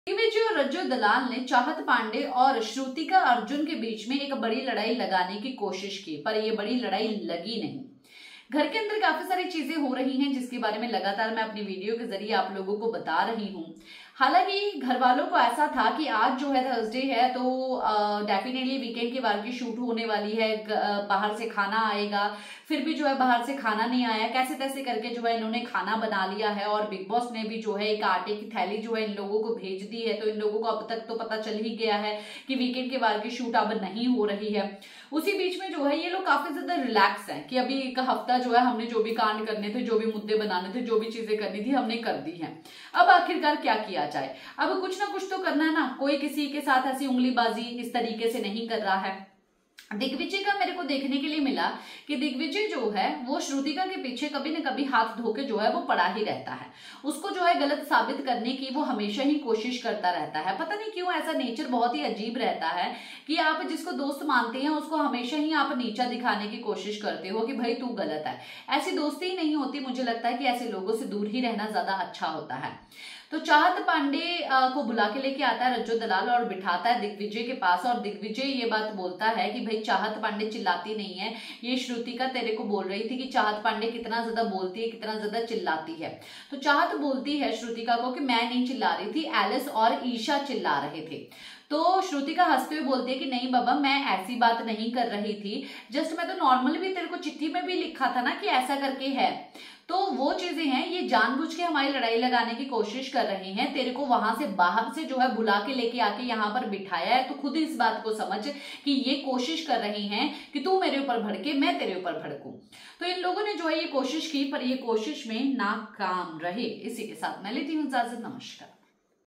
दिग्विजय और रज्जो दलाल ने चाहत पांडे और श्रुतिका अर्जुन के बीच में एक बड़ी लड़ाई लगाने की कोशिश की, पर यह बड़ी लड़ाई लगी नहीं। घर के अंदर काफी सारी चीजें हो रही हैं जिसके बारे में लगातार मैं अपनी वीडियो के जरिए आप लोगों को बता रही हूँ। हालांकि घर वालों को ऐसा था कि आज जो है थर्सडे है तो डेफिनेटली वीकेंड के बार की शूट होने वाली है, बाहर से खाना आएगा, फिर भी जो है बाहर से खाना नहीं आया, कैसे तैसे करके जो है इन्होंने खाना बना लिया है और बिग बॉस ने भी जो है एक आटे की थैली जो है इन लोगों को भेज दी है। तो इन लोगों को अब तक तो पता चल ही गया है कि वीकेंड के बार की शूट अब नहीं हो रही है। उसी बीच में जो है ये लोग काफी ज्यादा रिलैक्स हैं कि अभी एक हफ्ता जो है हमने जो भी कांड करने थे, जो भी मुद्दे बनाने थे, जो भी चीजें करनी थी हमने कर दी है। अब आखिरकार क्या किया जाए, अब कुछ ना कुछ तो करना है ना। कोई किसी के साथ ऐसी उंगलीबाजी इस तरीके से नहीं कर रहा है। दिग्विजय का मेरे को देखने के लिए मिला कि दिग्विजय जो है वो श्रुतिका के पीछे कभी न कभी हाथ धो के जो है वो पड़ा ही रहता है। उसको जो है गलत साबित करने की वो हमेशा ही कोशिश करता रहता है। पता नहीं क्यों ऐसा नेचर बहुत ही अजीब रहता है कि आप जिसको दोस्त मानते हैं उसको हमेशा ही आप नीचा दिखाने की कोशिश करते हो कि भाई तू गलत है। ऐसी दोस्ती ही नहीं होती। मुझे लगता है कि ऐसे लोगों से दूर ही रहना ज्यादा अच्छा होता है। तो चाहत पांडे को बुला के लेके आता है रज्जो दलाल और बिठाता है दिग्विजय के पास, और दिग्विजय ये बात बोलता है कि भाई चाहत पांडे चिल्लाती नहीं है, ये श्रुतिका तेरे को बोल रही थी कि चाहत पांडे कितना ज्यादा बोलती है, कितना ज्यादा चिल्लाती है। तो चाहत बोलती है श्रुतिका को कि मैं नहीं चिल्ला रही थी, एलिस और ईशा चिल्ला रहे थे। तो श्रुतिका हंसते हुए बोलती है कि नहीं बाबा मैं ऐसी बात नहीं कर रही थी, जस्ट मैं तो नॉर्मली भी तेरे को चिट्ठी में भी लिखा था ना कि ऐसा करके है। तो वो चीजें हैं, ये जानबूझ के हमारी लड़ाई लगाने की कोशिश कर रहे हैं। तेरे को वहां से बाहर से जो है बुला के लेके आके यहाँ पर बिठाया है, तो खुद इस बात को समझ कि ये कोशिश कर रहे हैं कि तू मेरे ऊपर भड़के, मैं तेरे ऊपर भड़कूं। तो इन लोगों ने जो है ये कोशिश की, पर ये कोशिश में नाकाम रहे। इसी के साथ मैं लेती हूँ इजाजत। नमस्कार।